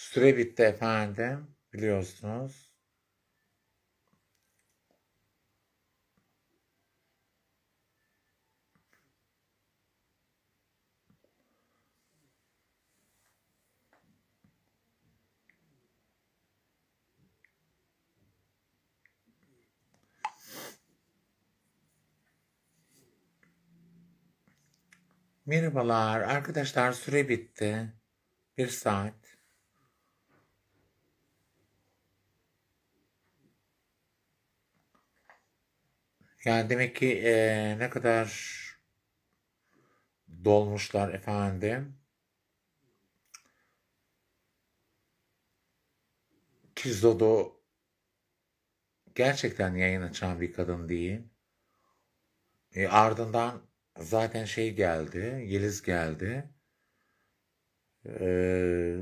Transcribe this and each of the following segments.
Süre bitti efendim. Biliyorsunuz. Merhabalar arkadaşlar, süre bitti. 1 saat. Yani demek ki ne kadar dolmuşlar efendim. Kizodo gerçekten yayın açan bir kadın değil. Ardından zaten şey geldi. Yeliz geldi. E,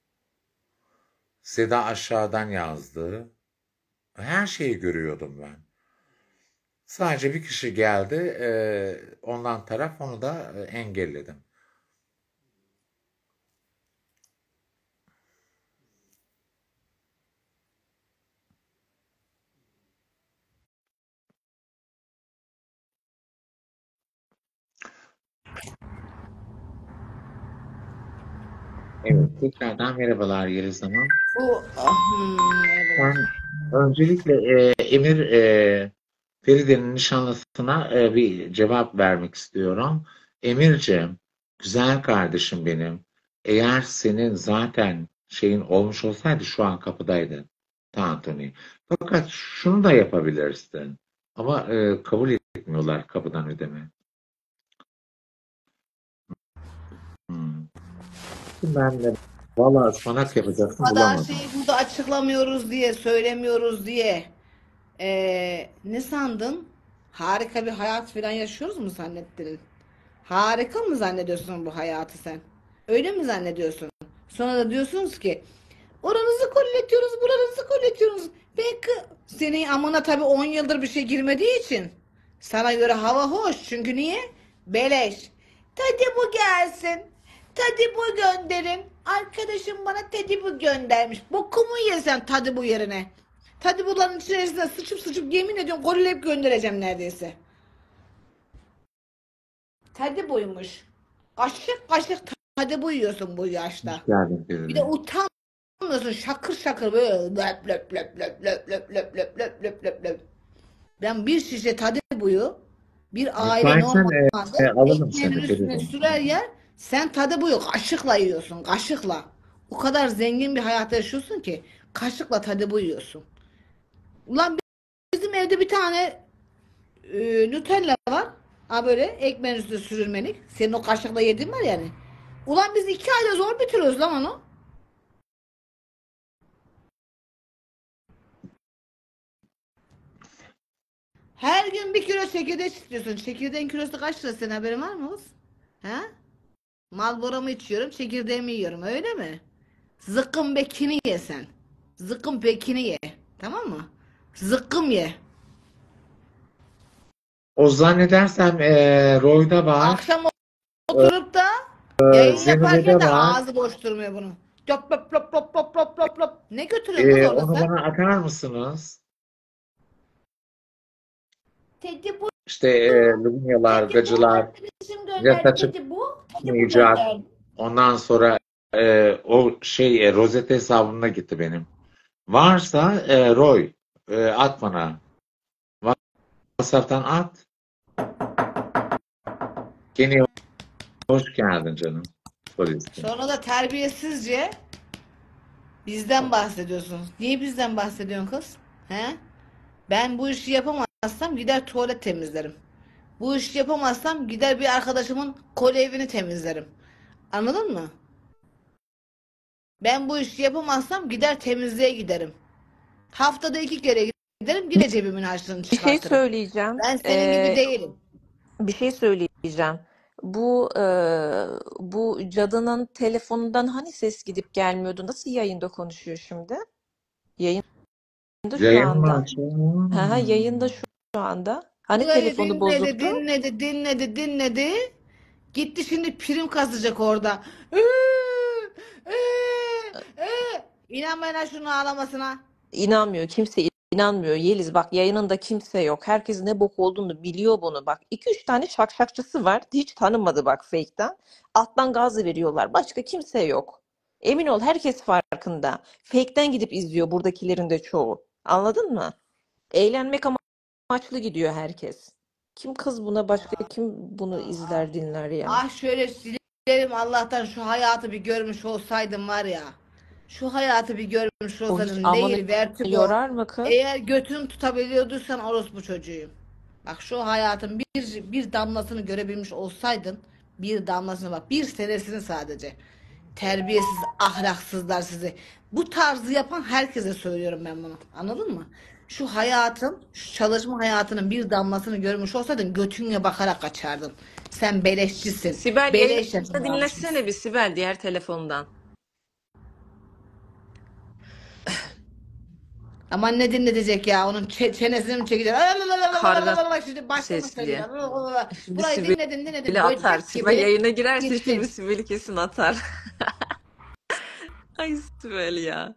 Seda aşağıdan yazdı. Her şeyi görüyordum ben. Sadece bir kişi geldi. Ondan taraf, onu da engelledim. Evet, tekrardan merhabalar Yeliz Hanım. Evet. Ben öncelikle Emir Feride'nin nişanlısına bir cevap vermek istiyorum. Emirciğim, güzel kardeşim benim. Eğer senin zaten şeyin olmuş olsaydı şu an kapıdaydı tantuni. Fakat şunu da yapabilirsin. Ama kabul etmiyorlar kapıdan ödeme. Hmm. Ben de valla ıspanak yapacaktım, Bu kadar bulamadım. şeyi burada açıklamıyoruz diye, söylemiyoruz diye. Ne sandın? Harika bir hayat falan yaşıyoruz mu zannettin? Harika mı zannediyorsun bu hayatı sen? Öyle mi zannediyorsun? Sonra da diyorsunuz ki oranızı kolletiyoruz, buranızı kolletiyoruz. Belki senin amına tabii 10 yıldır bir şey girmediği için. Sana göre hava hoş. Çünkü niye? Beleş. Teddy bu gelsin. Teddy bu gönderin. Arkadaşım bana Teddy bu göndermiş. Bokumu yesen Teddy bu yerine. Teddy bunların içerisine sıçıp sıçıp yemin ediyorum gorileyip göndereceğim neredeyse. Teddy buymuş. Kaşık kaşık Teddy bu yiyorsun bu yaşta. Hoş geldin Bir de Feride. utanmıyorsun şakır şakır böyle löp löp löp löp löp löp löp löp löp löp löp löp. Ben bir şişe Taddebu'yu bir aile Müsaitsen normalde alalım ekmeğinin seni üstüne Feride. sürer yer, sen Taddebu'yu kaşıkla yiyorsun, kaşıkla. O kadar zengin bir hayat yaşıyorsun ki kaşıkla Taddebu yiyorsun. Ulan bizim evde bir tane Nutella var. Ha böyle ekmeğin üstüne sürülmelik. Senin o kaşıkla yediğin var yani. Ulan biz 2 ayda zor bitiriyoruz lan onu. Her gün 1 kilo çekirdek istiyorsun. Çekirdeğin kilosu kaç lira, senin haberin var mı kız? He? Marlboro'mu içiyorum, çekirdeğimi yiyorum, öyle mi? Zıkkım bekini ye sen. Zıkkım bekini ye. Tamam mı? Zıkkım ye. O zannedersem Roy'da var. Akşam oturup da yayın Zenide'de yaparken de var. ağzı boş durmuyor bunun. Lop lop lop lop lop lop lop lop. Ne götürüyorsun kız orada Onu sen? bana atar mısınız? Teddy bu. İşte Lumyalar, Teddy bu gacılar, arkadaşım yasa gönderdi. Teddy bu. Teddy bu çıkmayacak. gönderdi. Ondan sonra o şey rozet hesabına gitti benim. Varsa Roy at bana. WhatsApp'tan at. Gene hoş geldin canım. Polistim. Sonra da terbiyesizce bizden bahsediyorsunuz. Niye bizden bahsediyorsun kız? He? Ben bu işi yapamazsam gider tuvalet temizlerim. Bu işi yapamazsam gider bir arkadaşımın kole evini temizlerim. Anladın mı? Ben bu işi yapamazsam gider temizliğe giderim. Haftada 2 kere giderim, yine cebimin harçlığını Bir şey çıkartırım. söyleyeceğim. Ben senin gibi değilim. Bir şey söyleyeceğim. Bu cadının telefonundan hani ses gidip gelmiyordu? Nasıl yayında konuşuyor şimdi? Yayında şu Yayın mı anda. açıyor? Ha, yayında şu anda. Hani Burayı telefonu dinledi, bozuktu? dinledi, dinledi, dinledi. Gitti şimdi prim kasacak orada. İnanmayın ha şunun ağlamasına. İnanmıyor. Kimse inanmıyor. Yeliz bak, yayınında kimse yok. Herkes ne bok olduğunu biliyor bunu. Bak, iki üç tane şakşakçısı var. Hiç tanımadı bak fake'ten. Alttan gaz veriyorlar. Başka kimse yok. Emin ol, herkes farkında. Fake'ten gidip izliyor buradakilerin de çoğu. Anladın mı? Eğlenmek amaçlı gidiyor herkes. Kim kız buna, başka kim bunu izler dinler ya? Ah şöyle silerim Allah'tan şu hayatı bir görmüş olsaydım var ya. Şu hayatı bir görmüş O hiç olsaydım amanı değil vertigo. yorar mı kız? Eğer götünü tutabiliyorduysan orospu çocuğuyum. Bak şu hayatın bir damlasını görebilmiş olsaydın, bir damlasını, bak bir senesini sadece. Terbiyesiz ahlaksızlar sizi. Bu tarzı yapan herkese söylüyorum ben bunu. Anladın mı? Şu hayatın, şu çalışma hayatının bir damlasını görmüş olsaydın götünle bakarak kaçardın. Sen beleşçisin. Sibel, Beleş yayını dinlesene yaşamışsın. bir Sibel, diğer telefondan. Aman ne dinletecek ya? Onun çenesini mi çekecek? Karga Şimdi başlama sesli. söylüyor. Şimdi Burayı dinledim Sibel'i dinledim. atar. Böcek Sibel gibi yayına girerse şimdi gittin. Sibel'i kesin atar. Ay Sibel ya.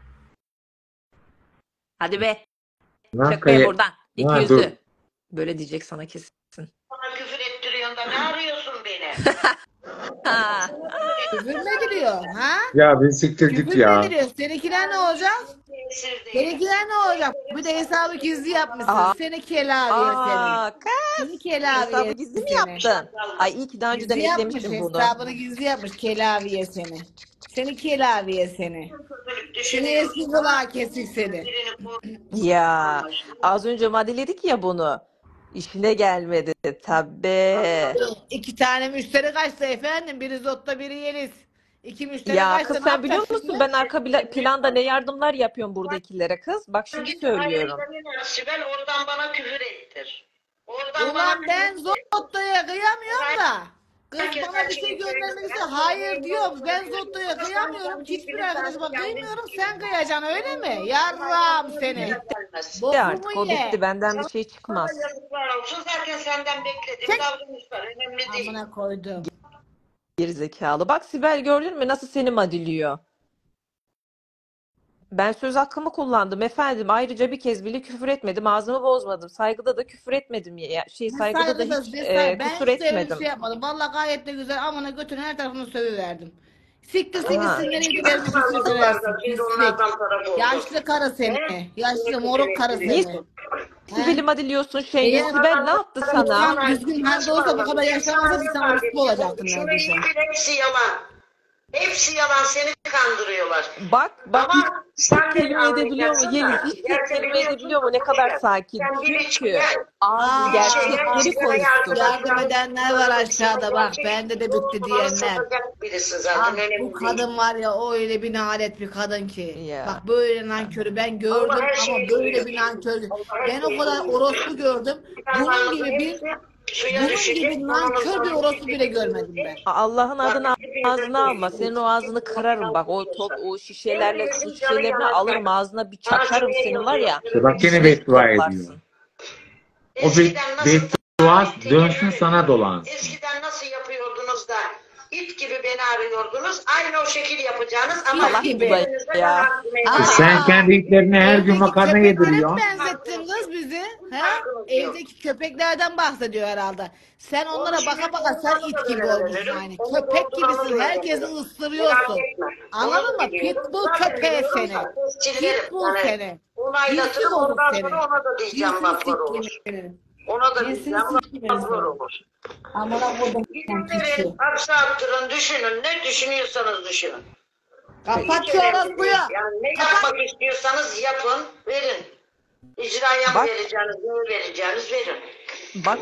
Hadi be. Çık be Nakaya, buradan. İki ha, dur. yüzlü. Böyle diyecek sana kesin. Bana küfür ettiriyorsun da ne arıyorsun beni? Ha. Küfür mü ediliyor? Ha? Ya bir siktir git Küfür mü ya. ediliyor? Seninkiler ne olacak? Tesir değil. Seninkiler ne olacak? Bir de hesabı gizli yapmışsın. Aa. Seni kelaviye seni. Kız. Seni Hesabı kelaviye gizli mi seni. yaptın? Ay iyi ki daha önceden Gizli yapmış. eklemiştim bunu. Hesabını gizli yapmış. Kelaviye seni. Seni kelaviye seni. Seni Düşünüyorum. eski kulağı kesik seni. Birini bu Ya az önce madeledik ya bunu. İşine gelmedi tabii. 2 tane müşteri kaçtı efendim. Biri Zotta biri Yeliz. 2 müşteri Ya kaçtı. kız, Ne sen biliyor yapacağız musun şimdi? ben arka planda ne yardımlar yapıyorum buradakilere kız? Bak şimdi git söylüyorum. ayrıca Sibel oradan bana küfür ettir. Oradan bana Ulan ben küfür ettir. Zotta'ya kıyamıyorum da. Kız Herkes bana her bir şey şeyi göndermek söylüyor. istiyor. Hayır diyorum. Ben Zotta'ya kıyamıyorum. Hiçbir arkadaşıma kıymıyorum. Sen kıyacaksın öyle mi? Yarram seni. Bitti Bokumu artık, o bitti, ye. benden bir şey çıkmaz. Sana yazıklar olsun. Zaten senden beklediğim Çek. davranışlar önemli değil. Amına koydum. Gerizekalı. Bak Sibel, gördün mü nasıl seni madiliyor? Ben söz hakkımı kullandım efendim. Ayrıca bir kez bile küfür etmedim. Ağzımı bozmadım. Saygıda da küfür etmedim. Saygıda da hiç Ben kusur hiç öyle bir etmedim. şey yapmadım. Vallahi gayet de güzel. Amına götünü her tarafını sövüverdim. Siktirsin Ha. gitsin nereye gider gitsin dönersin. Pislik. Yaşlı karı seni. Yaşlı moruk karı Niye seni. Sibel'i madiliyorsun şeyde? Eğer Sibel ne yaptı sana? insan düzgün halde olsa bu kadar yaşamazdı, sen orospu olacaktın neredeyse. Hepsi yalan. Hepsi yalan. Seni kandırıyorlar. Bak Ama hiç sen tek kelime edebiliyor mu Yeliz? Hiç tek kelime edebiliyor mu? Ne kadar sakin. Çünkü ağzı gerçekleri konuştu. Yardım edenler var aşağıda bak. Bende de bitti diyenler. Birisi Ah, zaten bu önemli değil. kadın var ya o öyle bir nalet bir kadın ki. Ya. Bak böyle nankörü ben gördüm Allah her ama şeyi böyle biliyor. bir nankör. Allah her Ben o şeyi kadar biliyor. orospu gördüm. Bunun gibi bir nankör bir orospu bile görmedim ben. Allah'ın adını ağzına alma. Senin o ağzını kırarım bak. O şişelerle, su şişelerini alırım ağzına, bir çakarım senin var ya. İşte bak yine beddua ediyor. O beddua dönsün sana dolansın. Eskiden nasıl yapıyordunuz da it gibi beni arıyordunuz. Aynı o şekil yapacağınız ama Allah it gibi elinizde ya. bana Sen kendi itlerine her gün Evdeki makarna köpeklere yediriyorsun. mi benzettin kız bizi? He? Evdeki köpeklerden bahsediyor herhalde. Sen onlara baka baka sen it gibi olmuşsun yani. Köpek gibisin. Herkesi ısırıyorsun. Anladın mı? Pitbull köpeği seni. Pitbull seni. onaylatırım Cinsi bozuk ondan seni. sonra ona da diyeceğim Cinsini laflar olur. siktirin. Ona da Cinsini diyeceğim siktirin laflar seni. olur. Amına koydum Gidin piçi. verin, hapse attırın, düşünün. Ne düşünüyorsanız düşünün. Kapat Hiç şu önemli orospuyu. değil. Yani ne Kapat. yapmak istiyorsanız yapın, verin. İcraya mı Bak. vereceğiniz, ne vereceğiniz verin. Bak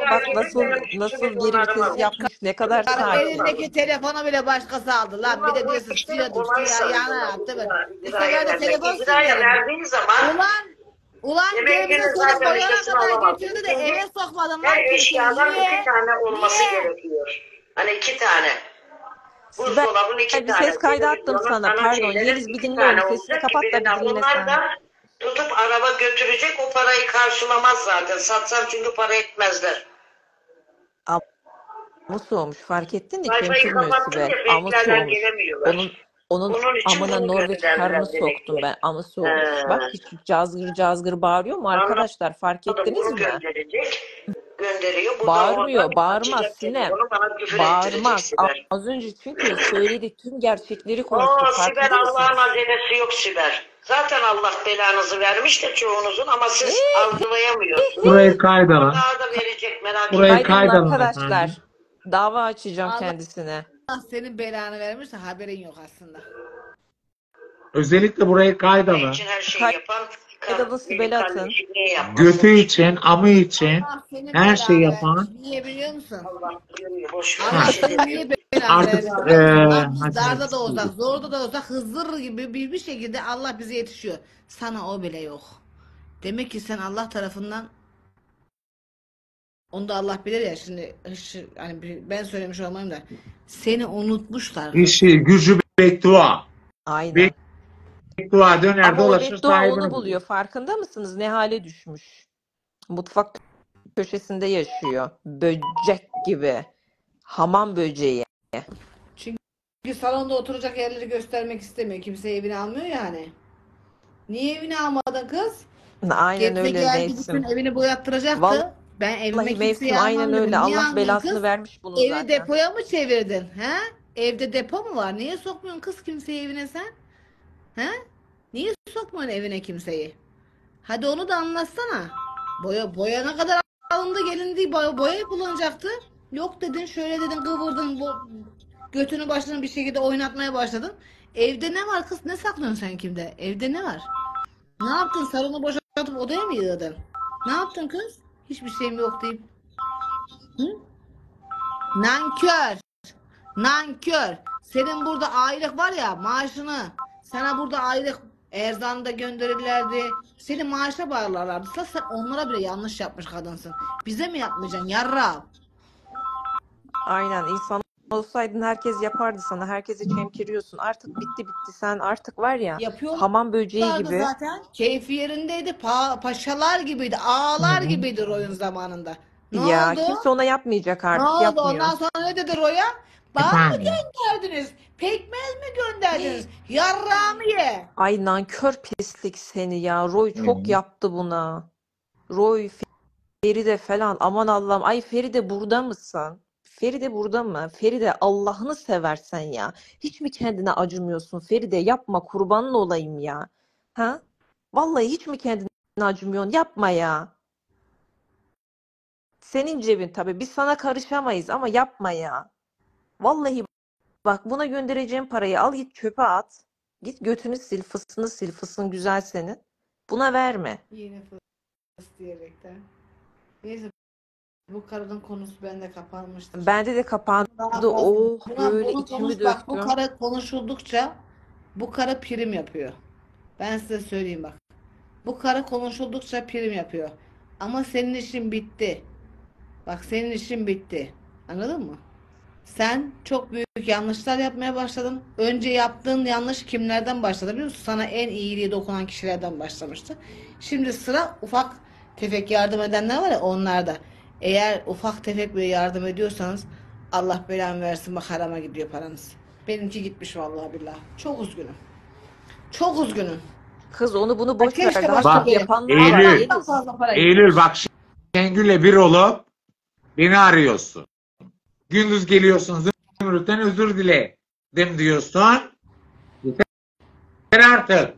nasıl geri vites yapmış, ne kadar sakin. Elindeki telefonu bile başkası aldı lan. Bir de diyorsun suya düştü ya yana attı mı? Bir sefer de telefon İcraya sürüyorum. verdiğin zaman Ulan Yemeğiniz cebine zaten sokup bayana üstesine kadar alamaz. getirdi de Çünkü eve sokmadın lan. her eşyadan Niye? 2 tane olması Niye? gerekiyor. Hani 2 tane. Sibel, Buzdolabın 2 bir tane. ses kaydı attım televizyonun sana. ana Pardon şeyleri Yeliz, bir 2 dinliyorum. tane Sesini olacak kapat ki da bir birinden dinle onlar sen. da tutup araba götürecek, o parayı karşılamaz zaten. Satsam çünkü para etmezler. Amus olmuş, fark ettin mi? Wi-Fi'yi Çemkirmiyor kapattım Sibel. ya, Amus fake'lerden olmuş. gelemiyorlar. Onun Onun Bunun için amına bunu Norveç gönderdiler karını demek soktum ki. ben. Amısı olmuş. Bak He. hiç cazgır cazgır bağırıyor mu arkadaşlar? Fark Anladım. ettiniz Bunu mi? gönderecek. Gönderiyor. Bu da oradan Bağırmıyor, bağırmaz açacak Sinem. telefonu bana küfür ettirecek Bağırmaz. Sibel. Az önce çünkü söyledi, tüm gerçekleri konuştu. Oo Sibel, Farkında Allah'ın mısınız? acelesi yok Sibel. Zaten Allah belanızı vermiş de çoğunuzun ama siz algılayamıyorsunuz. Burayı kaydalın. Daha da verecek, merak Burayı etmeyin. Kaydedin kaydalın efendim. arkadaşlar. Dava açacağım Allah kendisine. senin belanı vermişse haberin yok aslında. Özellikle burayı Ne kaydalın. için her şeyi yapan Kaydedin, benim Sibel'e atın. kardeşim niye yapmasın? Götü için, amı için Allah senin her şeyi belanı vermiş. yapan Niye biliyor musun? Allah görüyor, boş ver, Allah bir şey senin niye demiyorum. belanı artık vermiş biliyor musun? Lan biz hadi darda da olsak, siz- zorda da olsak Hızır gibi bir şekilde Allah bize yetişiyor. Sana o bile yok. Demek ki sen Allah tarafından, onu da Allah bilir ya şimdi hani ben söylemiş olmayayım da seni unutmuşlar Hız. işi, gücü beddua. Aynen. Beddua döner Ama o dolaşır beddua sahibini onu bulur. buluyor. Farkında mısınız? Ne hale düşmüş. Mutfak köşesinde yaşıyor. Böcek gibi. Hamam böceği. Çünkü salonda oturacak yerleri göstermek istemiyor. Kimse evine almıyor yani. Niye evine almadın kız? Aynen Getize öyle geldi bütün Mevsim. evini boyattıracaktı. Vallahi Ben evime Mevsim kimseyi almam aynen öyle. dedim. Niye Allah almıyorsun belasını kız? vermiş bunu Evi zaten. depoya mı çevirdin? He? Evde depo mu var? Niye sokmuyorsun kız kimseyi evine sen? He? Niye sokmuyorsun evine kimseyi? Hadi onu da anlatsana. Boya ne kadar alındı gelindi boya kullanacaktı. Yok dedin şöyle dedin kıvırdın götünü başını bir şekilde oynatmaya başladın. Evde ne var kız? Ne saklıyorsun sen kimde? Evde ne var? Ne yaptın? Salonu boşaltıp odaya mı yığdın? Ne yaptın kız? Hiçbir şeyim yok deyip. Hı? Nankör. Nankör. Senin burada aylık var ya maaşını. Sana burada aylık erzanı gönderirlerdi. Seni maaşa bağlarlardı. Sen onlara bile yanlış yapmış kadınsın. Bize mi yapmayacaksın yarra? Aynen, insan olsaydın herkes yapardı sana. Herkesi çemkiriyorsun. Artık bitti bitti. Sen artık var ya Yapıyorlardı hamam böceği gibi. zaten. Keyfi yerindeydi. Paşalar gibiydi. Hı Ağalar hı. gibiydi oyun zamanında. Ne Ya oldu? kimse ona yapmayacak Ne artık. oldu? Yapmıyor. Ondan sonra ne dedi Roya? Bal mı Efendim. gönderdiniz? Pekmez mi gönderdiniz? Yarrağımı ye. Ay nankör pislik seni ya. Roy Hı çok hı. yaptı buna. Roy, Feride falan. Aman Allah'ım. Ay Feride burada mısın? Feride burada mı? Feride Allah'ını seversen ya. Hiç mi kendine acımıyorsun? Feride yapma, kurbanın olayım ya. Ha? Vallahi hiç mi kendine acımıyorsun? Yapma ya. Senin cebin tabii. Biz sana karışamayız ama yapma ya. Vallahi bak, buna göndereceğim parayı al git çöpe at. Git götünü sil, fısını sil. Fısın güzel senin. Buna verme. Yine fıs diyerekten. Neyse bu karının konusu bende kapanmıştır. Bende de kapandı. Daha fazla. Oh böyle Bunu içimi bak bu döktüm. karı konuşuldukça bu karı prim yapıyor. Ben size söyleyeyim bak. Bu karı konuşuldukça prim yapıyor. Ama senin işin bitti. Bak senin işin bitti. Anladın mı? Sen çok büyük yanlışlar yapmaya başladın. Önce yaptığın yanlış kimlerden başladı biliyor musun? Sana en iyiliği dokunan kişilerden başlamıştı. Şimdi sıra ufak tefek yardım edenler var ya onlarda. Eğer ufak tefek bir yardım ediyorsanız Allah belanı versin bak harama gidiyor paranız. Benimki gitmiş vallahi billahi. Çok üzgünüm. Çok üzgünüm. Kız onu bunu boş ver. Keşke Daha başka çok Bak yapanlar var Eylül, Yeliz. fazla para Eylül bak Şengül'le bir olup beni arıyorsun. Gündüz geliyorsun Zümrüt'ten özür diledim diyorsun. Yeter artık.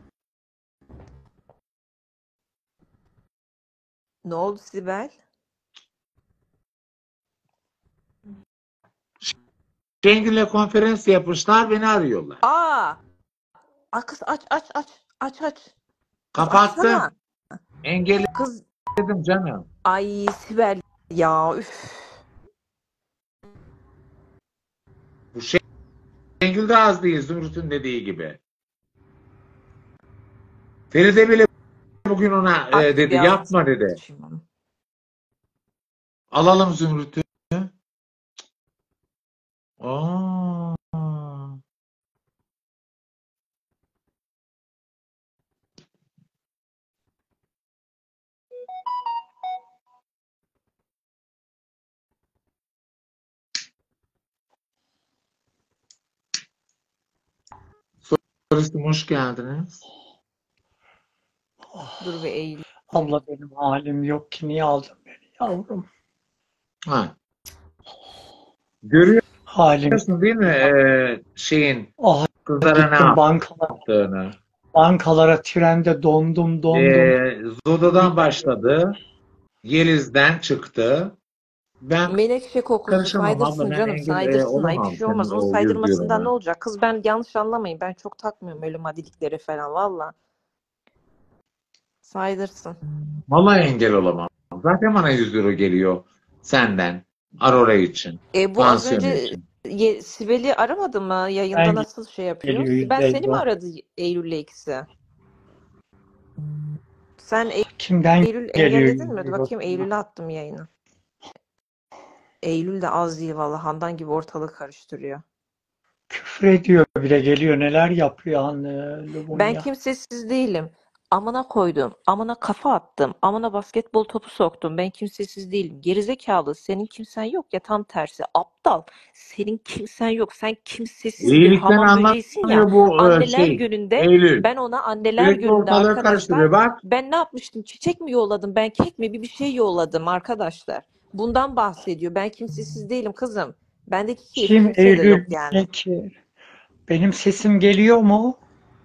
Ne oldu Sibel? Şengül'le konferans yapmışlar beni arıyorlar. Aa! Kız aç aç aç. Aç aç. Kız Kapattım. açsana. Engelledim Kız canım. ay Sibel ya üf. Bu Şengül de az değil Zümrüt'ün dediği gibi. Feride bile bugün ona Aç dedi bir yapma dedi. açayım onu. Alalım Zümrüt'ü. Aa. Barış'ım hoş geldiniz. Dur bir eğil. Abla benim halim yok ki niye aldın beni yavrum? Ha, görüyorsun Halim değil mi şeyin ah kızlara ne gittim bankalara, yaptığını? bankalara trende dondum. Zoda'dan başladı. Yeliz'den çıktı. Ben Menekşe kokusu karışamam abla. saydırsın Ben canım, engel saydırsın, ay bir olamam şey senin olmaz. Onun o yüz saydırmasından ne yorumuna. olacak? Kız, ben yanlış anlamayın, ben çok takmıyorum öyle madiliklere falan valla. Saydırsın. Vallahi engel olamam. Zaten bana 100 euro geliyor senden. Aurora için. Bu az Pansiyonu önce için. Sibel'i aramadı mı? Yayında Ben nasıl şey yapıyor? geliyor Sibel seni mi 150. aradı Eylül'le ikisi? Sen Kimden Eylül geliyor engelledin 100 mi? Dur euro bakayım, sana? Eylül'e attım yayını. Eylül de az değil valla, Handan gibi ortalığı karıştırıyor. Küfür ediyor bile geliyor neler yapıyor Ben Lubunya. kimsesiz değilim. Amına koydum. Amına kafa attım. Amına basketbol topu soktum. Ben kimsesiz değilim. Gerizekalı. Senin kimsen yok ya, tam tersi. Aptal. Senin kimsen yok. Sen kimsesiz bir İyilikten hamam böceğisin ya. anlamıyor bu Anneler gününde Eylül. ben ona anneler Sürekli gününde ortalığı arkadaşlar, karıştırıyor. Bak ben ne yapmıştım? Çiçek mi yolladım? Ben kek mi? Bir şey yolladım arkadaşlar. Bundan bahsediyor. Ben kimsesiz değilim kızım. Bendeki keyif Kim kimsede yok Eylül yani. peki? Benim sesim geliyor mu?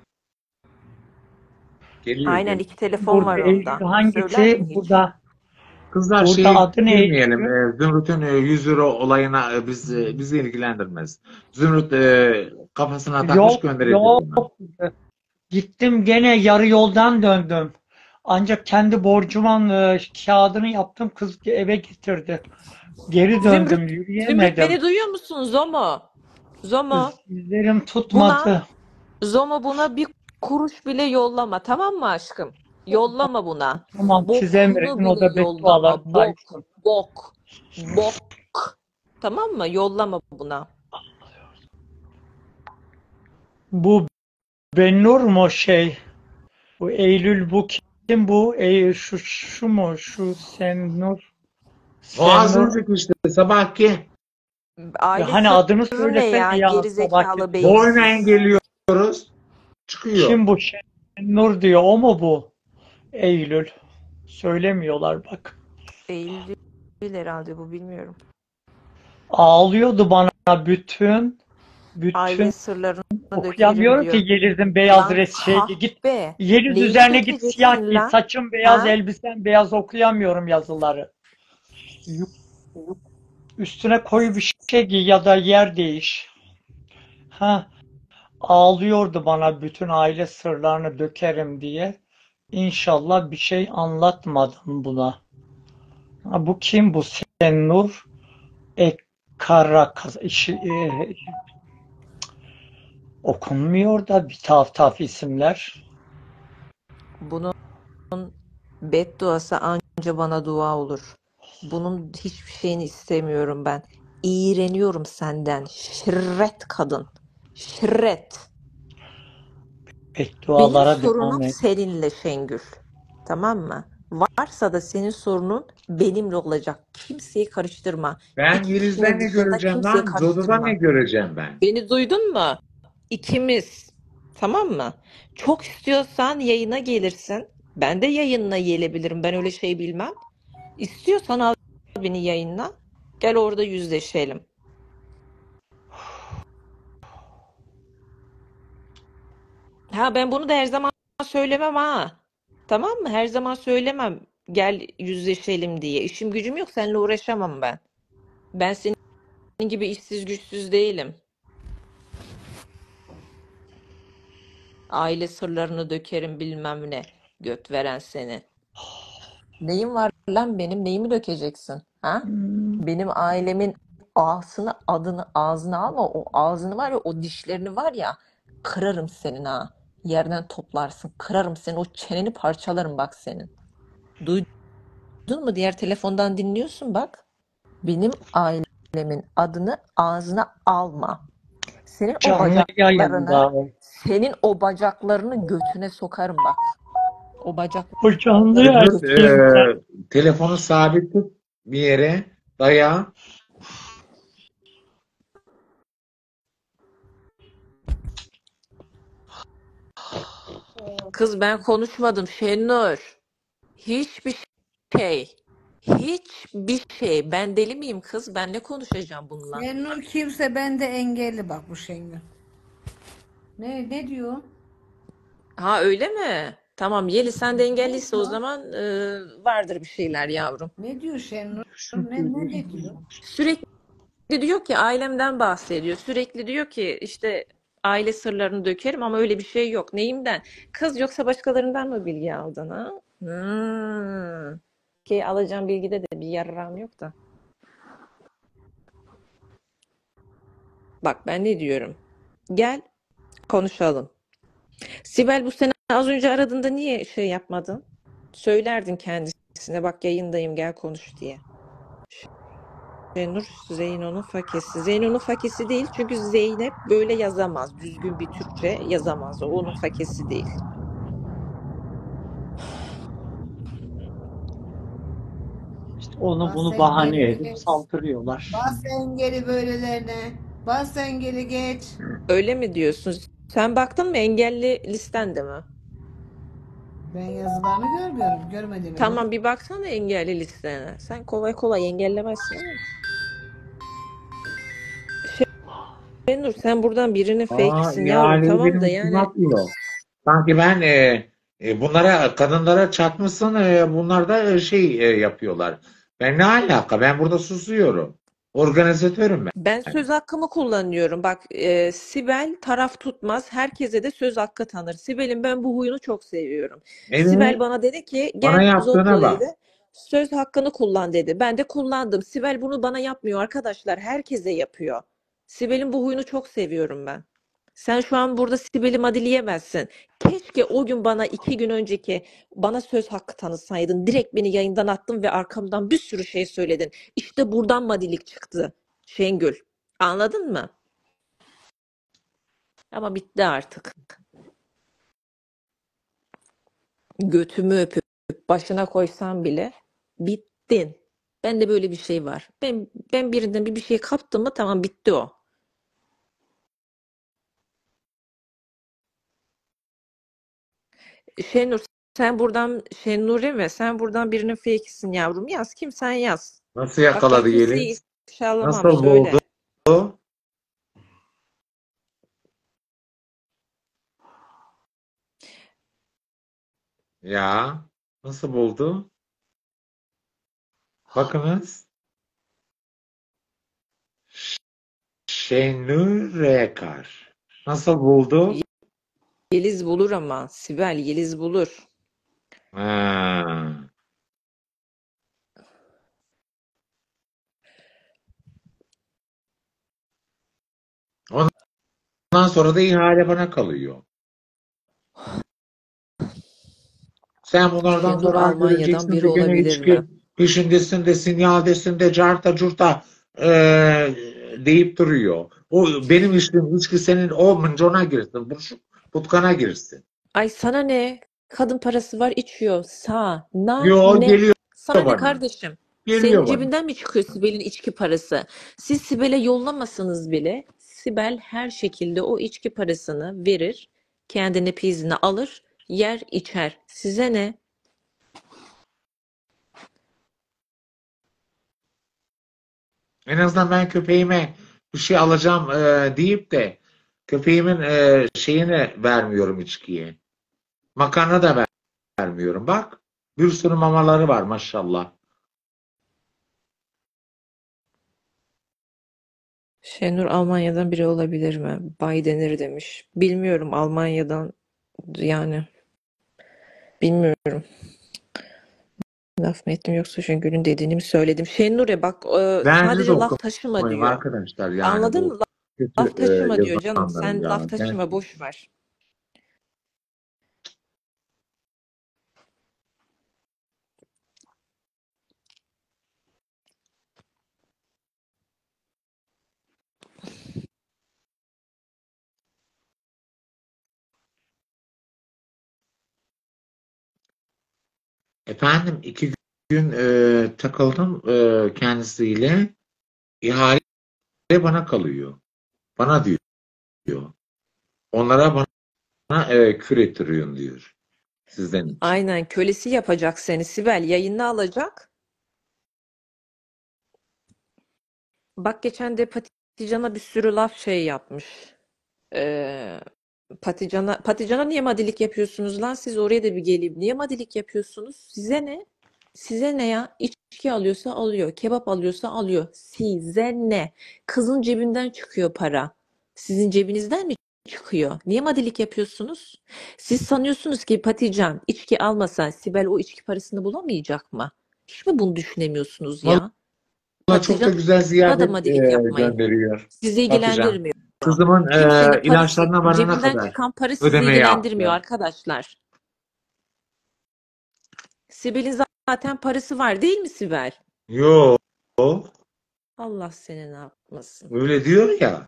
Aynen, geliyor. 2 telefon Burada var Eylül onda. Söyler hangisi? mi hiç? Kızlar Burada şeye adı ne girmeyelim. Eylül? Zümrüt'ün 100 euro olayına bizi ilgilendirmez. Zümrüt kafasına takmış Yok gönderecek yok. onu. Gittim gene yarı yoldan döndüm. Ancak kendi borcumun kağıdını yaptım. Kız eve getirdi. Geri Zümrüt, döndüm. Zümrüt Yürüyemedim. beni duyuyor musun Zomo? Zomo, Dizlerim buna, tutmadı. Zomo buna bir kuruş bile yollama, tamam mı aşkım? Yollama buna. Tamam siz emredin Bokunu o bile da beddualar yollama. saysın. Bok. Tamam mı? Yollama buna. Bu Bennur mu şey? Bu Eylül bu kim bu? Şu mu? Şu Sennur. O az Sennur. önceki işte sabahki Aile Hani adını sırrı ne söylesene ya? ya sabahki. Gerizekalı, boyuna beyinsiz. engelliyoruz. Çıkıyor. Kim bu Sennur diyor. O mu bu? Eylül. Söylemiyorlar bak. Eylül değil herhalde bu, bilmiyorum. Ağlıyordu bana bütün Aile sırlarını dökerim okuyamıyorum ki diyor. Yeliz'in beyaz Lan git kahpe. Yeliz Neyi üzerine git siyah dökeceksin giy lan? saçım beyaz Ha? elbisen beyaz okuyamıyorum yazıları. Üstüne koyu bir şey giy ya da yer değiş. Ha, ağlıyordu bana bütün aile sırlarını dökerim diye. İnşallah bir şey anlatmadım buna. Ha, bu kim bu Sennur? Karakas okunmuyor da bir tuhaf isimler. Bunun bedduası anca bana dua olur. Bunun hiçbir şeyini istemiyorum ben. İğreniyorum senden. Şirret kadın. Şirret. Benim Beddualara sorunum devam et. seninle Şengül. Tamam mı? Varsa da senin sorunun benimle olacak. Kimseyi karıştırma. Ben İki Yeliz'den kişinin ne dışında göreceğim kimseyi lan? Zodo'dan ne karıştırma. göreceğim ben? Beni duydun mu? İkimiz. Tamam mı? Çok istiyorsan yayına gelirsin. Ben de yayınına gelebilirim. Ben öyle şey bilmem. İstiyorsan al beni yayınla. Gel orada yüzleşelim. Ha, ben bunu da her zaman söylemem ha. Tamam mı? Her zaman söylemem. Gel yüzleşelim diye. İşim gücüm yok. Seninle uğraşamam ben. Ben senin gibi işsiz güçsüz değilim. Aile sırlarını dökerim bilmem ne. Göt veren seni. Neyin var lan benim? Neyimi dökeceksin? Ha? Benim ailemin adını ağzına alma. O ağzını var ya, o dişlerini var ya, kırarım senin ha. Yerden toplarsın. Kırarım seni. O çeneni parçalarım bak senin. Duydun mu? Diğer telefondan dinliyorsun bak. Benim ailemin adını ağzına alma. Senin o Canlı bacaklarını, yayında. senin o bacaklarını götüne sokarım bak. O bacaklarını Bu canlı Zümrüt yayında. telefonu sabit tut bir yere. Daya. Kız ben konuşmadım Şenur. Hiçbir şey. Hiçbir şey. Ben deli miyim kız? Ben ne konuşacağım bununla? Şenur kimse bende engelli bak bu Şenur. Ne diyor? Ha öyle mi? Tamam Yeli sen de engelliyse o zaman vardır bir şeyler yavrum. Ne diyor Şenur? Ne diyor? Sürekli diyor ki ailemden bahsediyor. Sürekli diyor ki işte aile sırlarını dökerim ama öyle bir şey yok. Neyimden? Kız yoksa başkalarından mı bilgi aldın ha? Ki alacağım bilgide de bir yararım yok da. Bak ben ne diyorum? Gel konuşalım. Sibel bu sene az önce aradığında niye şey yapmadın? Söylerdin kendisine bak yayındayım gel konuş diye. Şenur Zeyno'nun fakesi. Zeyno'nun fakesi değil çünkü Zeynep böyle yazamaz. Düzgün bir Türkçe yazamaz. O onun fakesi değil. İşte onu Bas bunu bahane engeli edip geç. saldırıyorlar. Bas engeli böylelerine. Bas engeli geç. Öyle mi diyorsun? Sen baktın mı engelli listende mi? Ben yazılarını görmüyorum. Görmedim. Tamam bir baksana engelli listene. Sen kolay kolay engellemezsin ama. Şenur sen buradan birinin fake'isin yavrum İhaleyi tamam da benim kim yani yapıyor? Sanki ben bunlara kadınlara çatmışsın bunlar da yapıyorlar. Ben ne alaka? Ben burada susuyorum. Organizatörüm ben. ben söz hakkımı kullanıyorum. Bak Sibel taraf tutmaz. Herkese de söz hakkı tanır. Sibel'in ben bu huyunu çok seviyorum. Sibel Evet. bana dedi ki Bana gel yaptığına Zot'la bak. dedi. Söz hakkını kullan dedi. Ben de kullandım. Sibel bunu bana yapmıyor arkadaşlar. Herkese yapıyor. Sibel'in bu huyunu çok seviyorum ben. Sen şu an burada Sibel'i madileyemezsin. Keşke o gün bana 2 gün önceki bana söz hakkı tanısaydın. Direkt beni yayından attın ve arkamdan bir sürü şey söyledin. İşte buradan madilik çıktı. Şengül. Anladın mı? Ama bitti artık. Götümü öpüp başına koysam bile bittin. Bende böyle bir şey var. Ben birinden bir şey kaptım mı tamam bitti o. Şenur sen buradan Şenure mi? Sen buradan birinin fake'isin yavrum. Yaz kim sen yaz. Nasıl Bak ben yakaladı kimseyi Yeliz? ifşa alamam Nasıl buldu? söyle. Ya nasıl buldu? Bakınız. Şenur Rekar. Nasıl buldu? Yeliz bulur ama Sibel Yeliz bulur. Ha. Ondan sonra da ihale bana kalıyor. Sen bunlardan Şenur sonra Almanya'dan göreceksin biri de gene olabilir içki mi? peşindesin de sinyaldesin de carta curta deyip duruyor. O benim içtiğim içki senin o mıncona girsin. Butkana girsin. Ay sana ne? Kadın parası var içiyor. Yo Ne? geliyor Sana ne bana. kardeşim? Senin Geliyor bana. cebinden mi çıkıyor Sibel'in içki parası? Siz Sibel'e yollamasanız bile Sibel her şekilde o içki parasını verir, kendine pizini alır, yer içer. Size ne? En azından ben köpeğime bir şey alacağım deyip de köpeğimin şeyini vermiyorum içkiye. Makarna da vermiyorum. Bak bir sürü mamaları var maşallah. Şenur Almanya'dan biri olabilir mi? Bay denir demiş. Bilmiyorum Almanya'dan yani bilmiyorum. Laf mı ettim yoksa Şengül'ün dediğini mi söyledim? Şenur'e bak Bence de sadece laf taşıma okumayın diyor. arkadaşlar yani Anladın bu mı? kötü Laf taşıma diyor canım. yazanları Sen laf ya. taşıma boş ver. Efendim 2 gün takıldım kendisiyle. İhale bana kalıyor. Bana diyor. Onlara küfür ettiriyorsun diyor. Sizden için. Aynen, kölesi yapacak seni Sibel. Yayına alacak. Bak geçen de Patican'a bir sürü laf şey yapmış. Ee, Patican'a niye madilik yapıyorsunuz lan? Siz oraya da bir geleyim. Niye madilik yapıyorsunuz? Size ne? Size ne ya? İçki alıyorsa alıyor. Kebap alıyorsa alıyor. Size ne? Kızın cebinden çıkıyor para. Sizin cebinizden mi çıkıyor? Niye madilik yapıyorsunuz? Siz sanıyorsunuz ki Patican içki almasa Sibel o içki parasını bulamayacak mı? Hiç mi bunu düşünemiyorsunuz ya? Vallahi çok da güzel Patican'a da ziyafet madilik yapmayın. gönderiyor Sizi Patlıcan. ilgilendirmiyor. Kızımın Kimsenin parası, ilaçlarına varana cebinden kadar çıkan para sizi ödeme ilgilendirmiyor yaptı. arkadaşlar. Sibel'in zaten parası var değil mi Sibel? Yok. Allah seni ne yapmasın. Öyle diyor ya.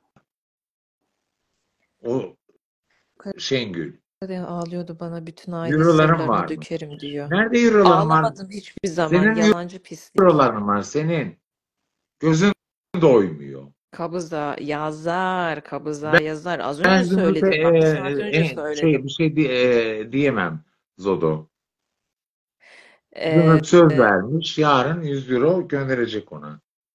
O Şengül. Kadın ağlıyordu bana bütün aile Eurolarım sırlarını var mı? dökerim diyor. Nerede eurolarım var? Ağlamadım hiçbir zaman Senin yalancı pislik. euroların var senin. Gözün doymuyor. Kabıza yazar, kabıza Ben, yazar. Az ben önce Zümrüt'e söyledim bak bir saat önce söyledim. bir şey diyemem Zodo. Ee, Zümrüt söz vermiş. Yarın 100 euro gönderecek ona.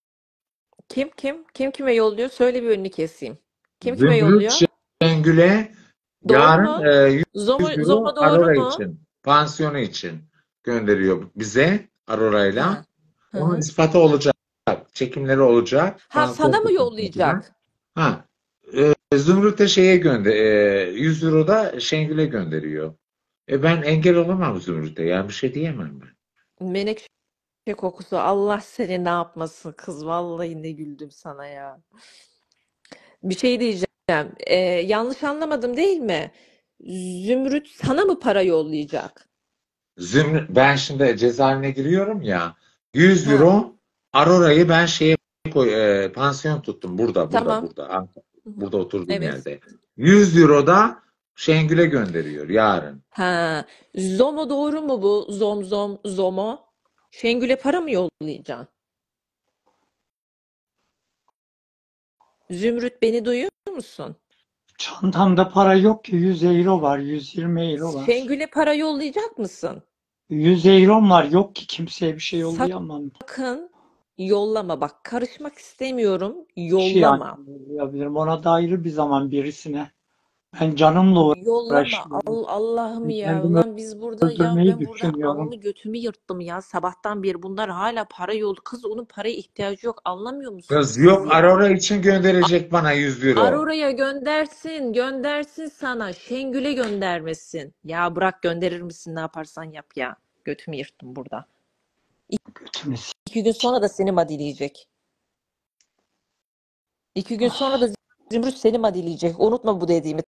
kim kime yolluyor? Söyle bir önünü keseyim. Kim kime Zümrüt yolluyor? Şengül'e Doğru yarın mu? 100 euro Zoma doğru Aurora mu? için, pansiyonu için gönderiyor bize Aurora'yla. Ha. Hı Onun hı. ispatı olacak. Çekimleri olacak. Ha Pansiyon sana mı tutmak yapacak. yollayacak? Ha. Zümrüt de 100 euro da Şengül'e gönderiyor. Ben engel olamam Zümrüt'e. Yani bir şey diyemem ben. Menekşe kokusu. Allah seni ne yapmasın kız. Vallahi ne güldüm sana ya. Bir şey diyeceğim. Yanlış anlamadım değil mi? Zümrüt sana mı para yollayacak? Ben şimdi cezaevine giriyorum ya. 100 Ha. euro Aurora'yı ben pansiyon tuttum. Burada. Tamam. Hı hı. Burada oturduğum Evet. yerde. 100 euro da Şengül'e gönderiyor yarın. Ha. Zomo doğru mu bu? Zomo. Şengül'e para mı yollayacaksın? Zümrüt beni duyuyor musun? Çantamda para yok ki. 100 euro var, 120 euro var. Şengül'e para yollayacak mısın? 100 euro'm var, yok ki kimseye bir şey yollayamam. Sakın yollama. Bak karışmak istemiyorum. Bir şey Yollama. yollayabilirim. Ona da ayrı bir zaman birisine. Ben canımla Yollama. uğraşıyorum. Allah'ım Ben ya. kendimi Lan biz burada ya öldürmeyi ben burada düşünüyorum. alnımı götümü yırttım ya. Sabahtan beri bunlar hala para yoldu. Kız onun paraya ihtiyacı yok. Anlamıyor musunuz Kız siz yok ya? Aurora için gönderecek bana 100 euro. Aurora'ya göndersin sana. Şengül'e göndermesin. Ya bırak gönderir misin ne yaparsan yap ya. Götümü yırttım burada. Götümü 2 gün sonra da seni madileyecek. 2 gün sonra da Zümrüt seni madileyecek. Unutma bu dediğimi.